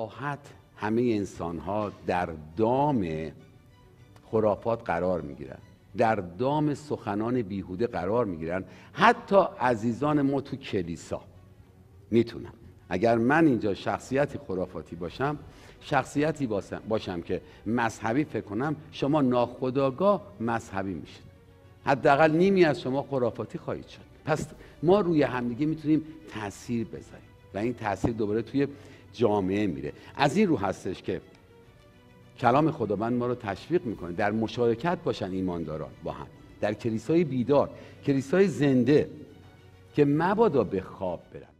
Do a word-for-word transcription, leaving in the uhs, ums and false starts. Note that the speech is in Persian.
راحت همه انسان‌ها در دام خرافات قرار میگیرن، در دام سخنان بیهوده قرار میگیرن. حتی عزیزان ما تو کلیسا میتونم، اگر من اینجا شخصیتی خرافاتی باشم، شخصیتی باشم, باشم که مذهبی فکر کنم، شما ناخودآگاه مذهبی میشید، حداقل نیمی از شما خرافاتی خواهید شد. پس ما روی همدیگه میتونیم تاثیر بذاریم و این تاثیر دوباره توی جامعه میره. از این رو هستش که کلام خداوند ما رو تشویق میکنه در مشارکت باشن ایمانداران با هم در کلیسای بیدار، کلیسای زنده، که مبادا به خواب برن.